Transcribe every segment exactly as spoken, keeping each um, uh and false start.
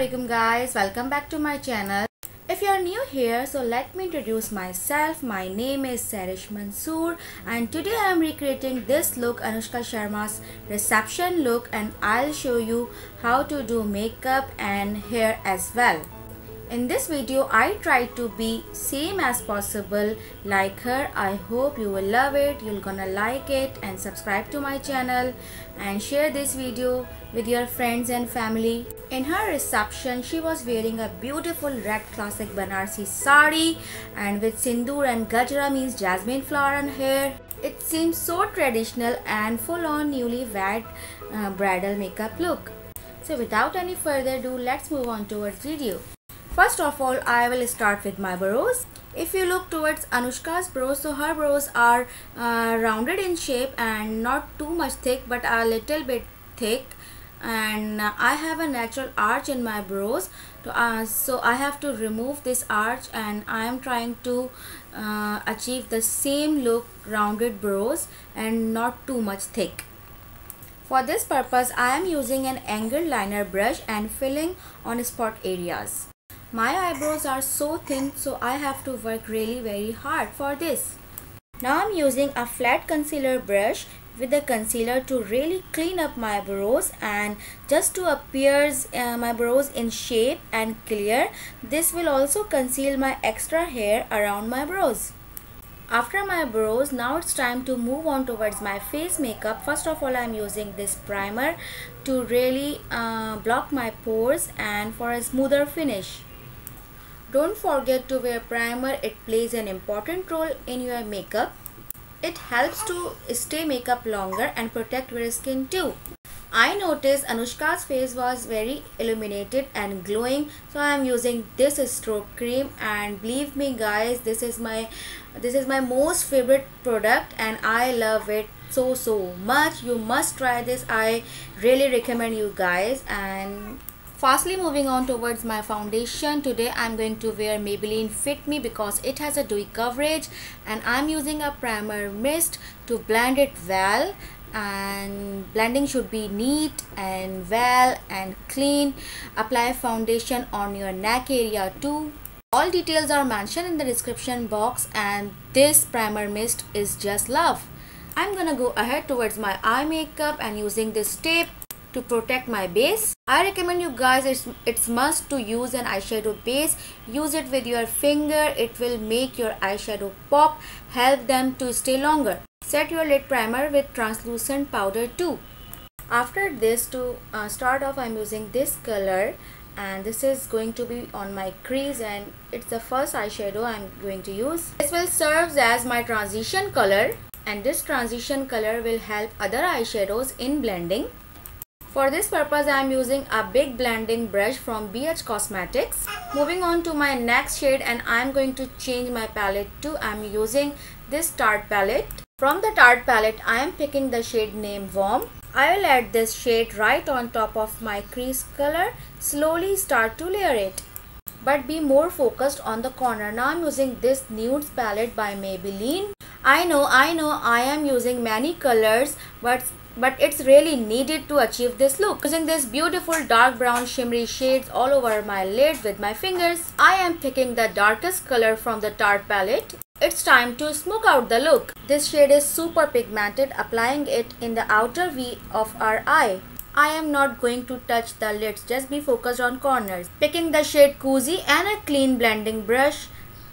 Assalamualaikum guys, welcome back to my channel. If you are new here, so let me introduce myself. My name is Sarish Mansoor and today I am recreating this look, Anushka Sharma's reception look, and I'll show you how to do makeup and hair as well. In this video, I try to be same as possible like her. I hope you will love it, you're gonna like it, and subscribe to my channel and share this video with your friends and family. In her reception, she was wearing a beautiful red classic Banarsi sari and with sindoor and gajra, means jasmine flower and hair. It seems so traditional and full on newlywed uh, bridal makeup look. So without any further ado, let's move on towards video. First of all, I will start with my brows. If you look towards Anushka's brows, so her brows are uh, rounded in shape and not too much thick but a little bit thick, and uh, I have a natural arch in my brows, to, uh, so I have to remove this arch and I am trying to uh, achieve the same look, rounded brows and not too much thick. For this purpose, I am using an angled liner brush and filling on spot areas. My eyebrows are so thin, so I have to work really very hard for this. Now I'm using a flat concealer brush with the concealer to really clean up my brows and just to appear uh, my brows in shape and clear. This will also conceal my extra hair around my brows. After my brows, now it's time to move on towards my face makeup. First of all, I'm using this primer to really uh, block my pores and for a smoother finish. Don't forget to wear primer, it plays an important role in your makeup. It helps to stay makeup longer and protect your skin too. I noticed Anushka's face was very illuminated and glowing, so I am using this stroke cream, and believe me guys, this is my this is my most favorite product and I love it so so much. You must try this. I really recommend you guys. And fastly moving on towards my foundation. Today I'm going to wear Maybelline Fit Me because it has a dewy coverage, and I'm using a primer mist to blend it well, and blending should be neat and well and clean. Apply foundation on your neck area too. All details are mentioned in the description box, and this primer mist is just love. I'm gonna go ahead towards my eye makeup and using this tape to protect my base. I recommend you guys, it's, it's must to use an eyeshadow base. Use it with your finger, it will make your eyeshadow pop, help them to stay longer. Set your lid primer with translucent powder too. After this, to uh, start off, I'm using this color, and this is going to be on my crease, and it's the first eyeshadow I'm going to use. This will serve as my transition color, and this transition color will help other eyeshadows in blending. For this purpose, I am using a big blending brush from B H Cosmetics. Moving on to my next shade, and I am going to change my palette too. I am using this Tarte palette. From the Tarte palette, I am picking the shade name Warm. I will add this shade right on top of my crease color. Slowly start to layer it, but be more focused on the corner. Now I am using this Nudes palette by Maybelline. I know, I know, I am using many colors, but but it's really needed to achieve this look. Using this beautiful dark brown shimmery shades all over my lid with my fingers. I am picking the darkest color from the Tarte palette. It's time to smoke out the look. This shade is super pigmented, applying it in the outer V of our eye. I am not going to touch the lids, just be focused on corners. Picking the shade Cozy and a clean blending brush.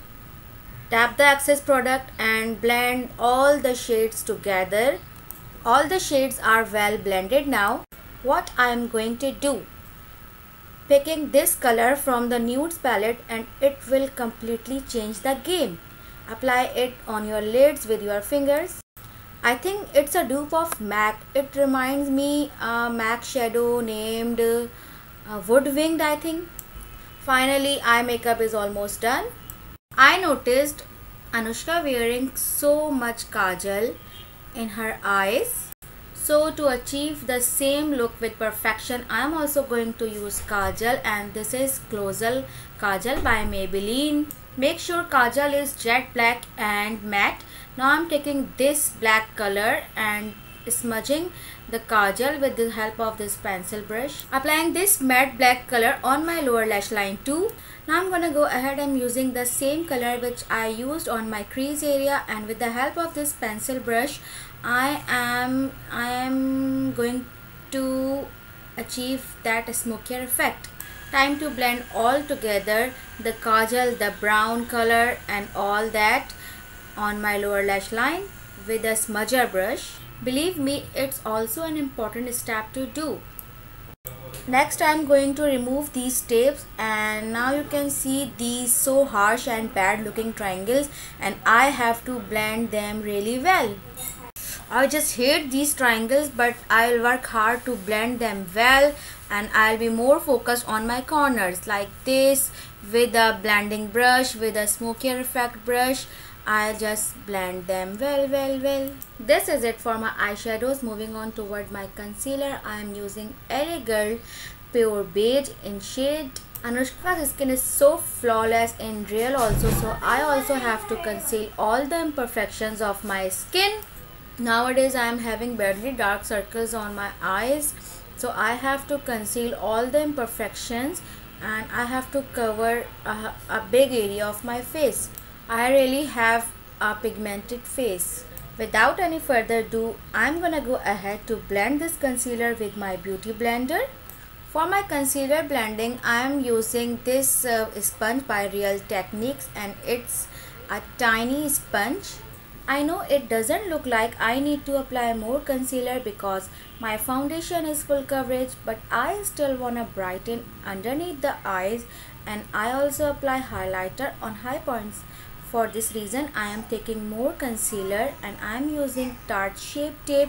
Tap the excess product and blend all the shades together. All the shades are well blended now. What I am going to do, picking this color from the Nudes palette, and it will completely change the game. Apply it on your lids with your fingers. I think it's a dupe of MAC. It reminds me a MAC shadow named uh, Wood Winged, I think. Finally, eye makeup is almost done. I noticed Anushka wearing so much kajal in her eyes, so to achieve the same look with perfection, I am also going to use kajal, and this is Closal Kajal by Maybelline. Make sure kajal is jet black and matte. Now I am taking this black color and smudging the kajal with the help of this pencil brush. Applying this matte black color on my lower lash line too. Now I'm gonna go ahead and using the same color which I used on my crease area, and with the help of this pencil brush I am I am going to achieve that smokier effect. Time to blend all together, the kajal, the brown color and all that on my lower lash line with a smudger brush. Believe me, it's also an important step to do. Next I'm going to remove these tapes, and now you can see these so harsh and bad looking triangles, and I have to blend them really well. I just hate these triangles, but I'll work hard to blend them well, and I'll be more focused on my corners like this with a blending brush, with a smokier effect brush. I'll just blend them well well well. This is it for my eyeshadows. Moving on toward my concealer, I am using L A Girl Pure Beige in shade. Anushka's skin is so flawless in real also, so I also have to conceal all the imperfections of my skin. Nowadays I am having badly dark circles on my eyes, so I have to conceal all the imperfections, and I have to cover a, a big area of my face. I really have a pigmented face. Without any further ado, I'm gonna go ahead to blend this concealer with my beauty blender. For my concealer blending, I am using this uh, sponge by Real Techniques, and it's a tiny sponge. I know it doesn't look like I need to apply more concealer because my foundation is full coverage, but I still want to brighten underneath the eyes, and I also apply highlighter on high points. For this reason I am taking more concealer, and I am using Tarte Shape Tape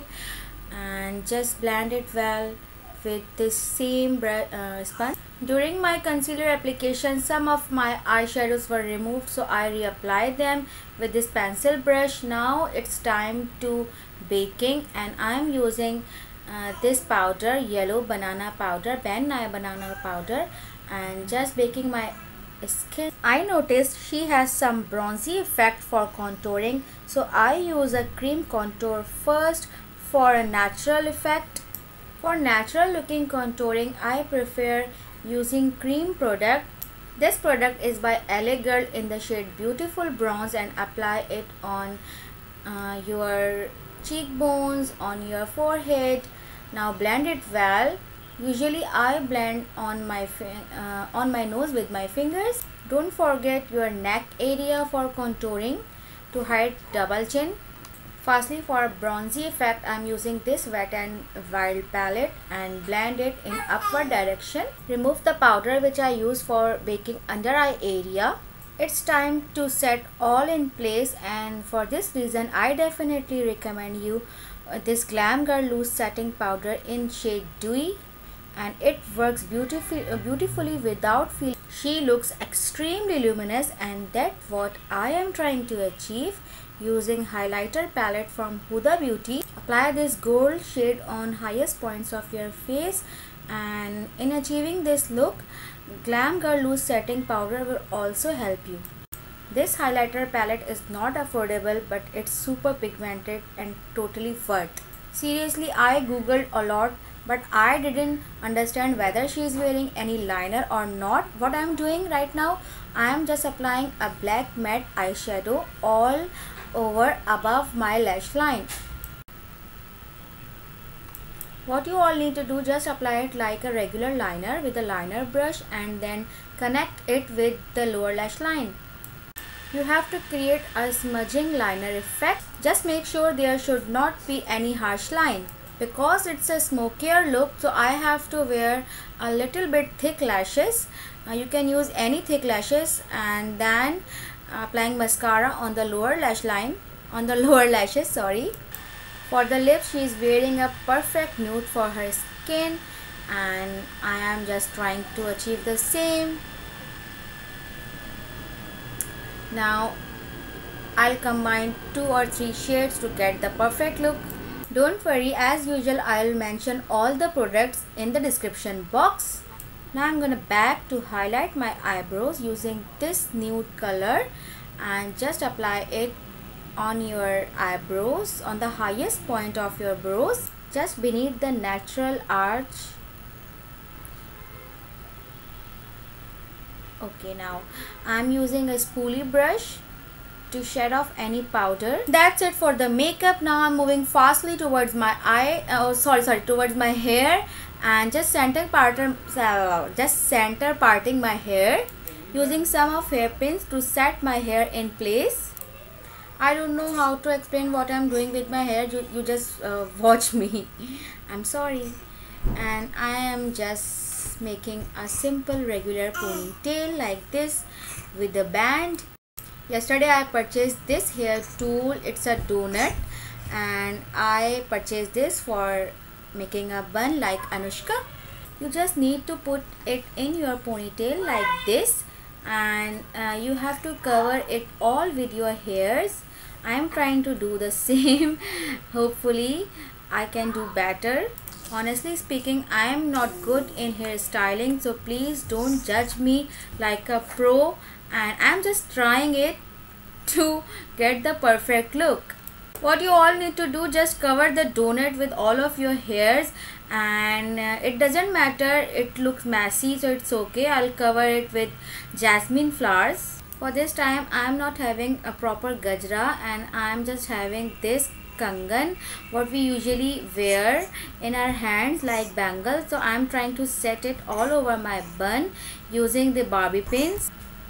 and just blend it well with this same uh, sponge. During my concealer application, some of my eyeshadows were removed, so I reapplied them with this pencil brush. Now it's time to baking, and I am using uh, this powder, yellow banana powder, Ben Nye banana powder, and just baking my skin. I noticed she has some bronzy effect for contouring, so I use a cream contour first for a natural effect. For natural looking contouring, I prefer using cream product. This product is by L A Girl in the shade Beautiful Bronze, and apply it on uh, your cheekbones, on your forehead. Now blend it well. Usually I blend on my uh, on my nose with my fingers. Don't forget your neck area for contouring to hide double chin. Firstly, for a bronzy effect, I am using this Wet n Wild palette and blend it in upward direction. Remove the powder which I use for baking under eye area. It's time to set all in place, and for this reason I definitely recommend you uh, this Glam Girl Loose Setting Powder in shade Dewy, and it works beautifully uh, beautifully without feeling. She looks extremely luminous, and that's what I am trying to achieve using highlighter palette from Huda Beauty. Apply this gold shade on highest points of your face, and in achieving this look, Glam Girl Loose Setting Powder will also help you. This highlighter palette is not affordable, but it's super pigmented and totally worth. Seriously, I googled a lot, but I didn't understand whether she is wearing any liner or not. What I am doing right now, I am just applying a black matte eyeshadow all over above my lash line. What you all need to do, just apply it like a regular liner with a liner brush, and then connect it with the lower lash line. You have to create a smudging liner effect. Just make sure there should not be any harsh line. Because it's a smokier look, so I have to wear a little bit thick lashes. Uh, you can use any thick lashes, and then applying mascara on the lower lash line, on the lower lashes, sorry. For the lips, she is wearing a perfect nude for her skin, and I am just trying to achieve the same. Now I'll combine two or three shades to get the perfect look. Don't worry, as usual I'll mention all the products in the description box. Now I'm gonna back to highlight my eyebrows using this nude color, and just apply it on your eyebrows, on the highest point of your brows, just beneath the natural arch. Okay, now I'm using a spoolie brush to shed off any powder. That's it for the makeup. Now I'm moving fastly towards my eye, oh sorry sorry towards my hair, and just center parting uh, just center parting my hair using some of hairpins to set my hair in place. I don't know how to explain what I'm doing with my hair. You, you just uh, watch me. I'm sorry. And I am just making a simple regular ponytail like this with a band. Yesterday I purchased this hair tool. It's a donut, and I purchased this for making a bun like Anushka. You just need to put it in your ponytail like this, and uh, you have to cover it all with your hairs. I am trying to do the same. Hopefully I can do better. Honestly speaking, I am not good in hairstyling, so please don't judge me like a pro, and I'm just trying it to get the perfect look. What you all need to do, just cover the donut with all of your hairs, and uh, it doesn't matter, it looks messy, so it's okay. I'll cover it with jasmine flowers. For this time I am not having a proper gajra, and I am just having this kangan, what we usually wear in our hands like bangles. So I am trying to set it all over my bun using the bobby pins.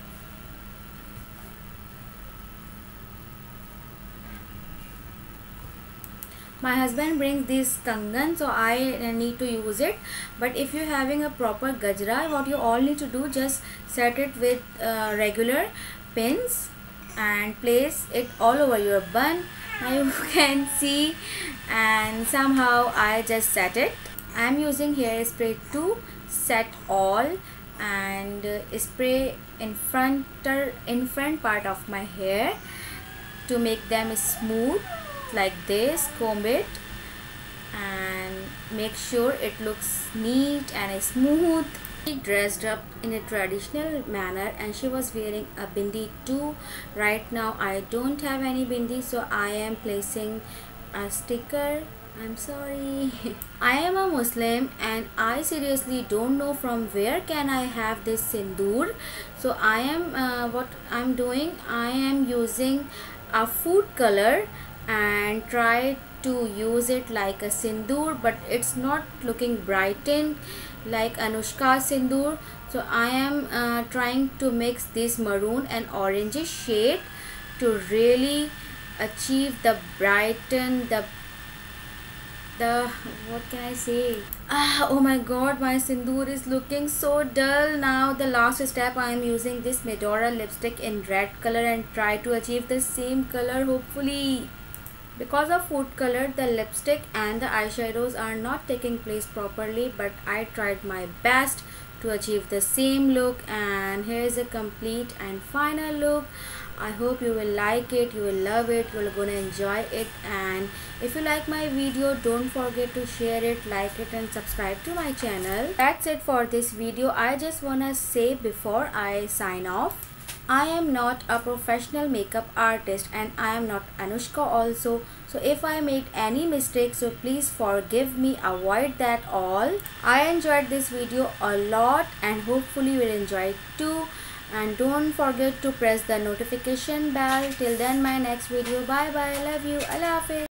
My husband brings this kangan, so I need to use it. But if you're having a proper gajra, what you all need to do, just set it with uh, regular pins and place it all over your bun. Now you can see, and somehow I just set it. I am using hairspray to set all, and uh, spray in front in front part of my hair to make them smooth like this. Comb it and make sure it looks neat and smooth. She dressed up in a traditional manner, and she was wearing a bindi too. Right now I don't have any bindi, so I am placing a sticker. I'm sorry. I am a Muslim, and I seriously don't know from where can I have this sindoor. So I am uh, what I'm doing, I am using a food color and try to use it like a sindoor, but it's not looking brightened like Anushka's sindoor. So I am uh, trying to mix this maroon and orange shade to really achieve the brighten, the the what can I say, ah oh my god, my sindoor is looking so dull. Now the last step, I am using this Medora lipstick in red color and try to achieve the same color hopefully. Because of food color, the lipstick and the eyeshadows are not taking place properly, but I tried my best to achieve the same look, and here is a complete and final look. I hope you will like it, you will love it, you will gonna enjoy it. And if you like my video, don't forget to share it, like it, and subscribe to my channel. That's it for this video. I just wanna say before I sign off, I am not a professional makeup artist, and I am not Anushka also. So if I made any mistakes, so please forgive me, avoid that all. I enjoyed this video a lot, and hopefully you will enjoy it too. And don't forget to press the notification bell. Till then, my next video. Bye bye. Love you. Allah Hafiz.